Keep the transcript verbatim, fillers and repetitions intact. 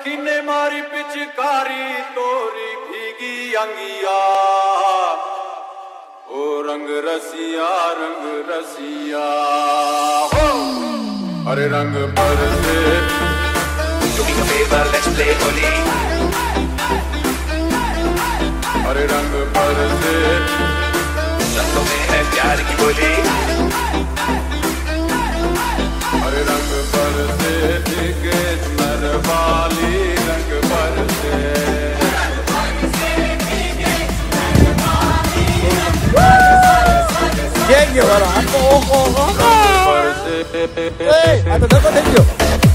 किने मारी पिचकारी तोरी भीगी अंगिया, ओ रंग रसिया रंग रसिया हो, अरे रंग बरसे। Do me a favor, let's play Holi. अरे रंग बरसे, रंगों में है प्यार की बोली। अरे रंग बरसे भीगे नरवाली, रंग बरसे। Thank you, brother. Ako, ako, ako. Rang barse. Hey, ato na ko, thank you.